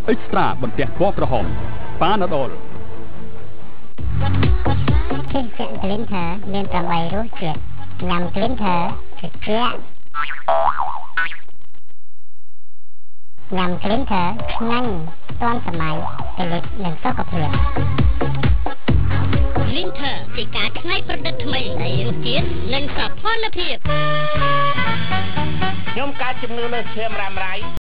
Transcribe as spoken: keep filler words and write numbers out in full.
Extra បន្ទះពណ៌ក្រហម Panadol ភេសជ្ជៈ Glinter មានប្រាំបីរសជាតិញ៉ាំ Glinter ជឿជាក់ញ៉ាំ Glinter ឆ្ងាញ់ទាន់សម័យប្រយុទ្ធនឹងសុខភាព Glinter ជាការច្នៃប្រឌិតថ្មីនៃរសជាតិនិងសោភ័ណភាពខ្ញុំកើតជំងឺលើសឈាមរ៉ាំរ៉ៃ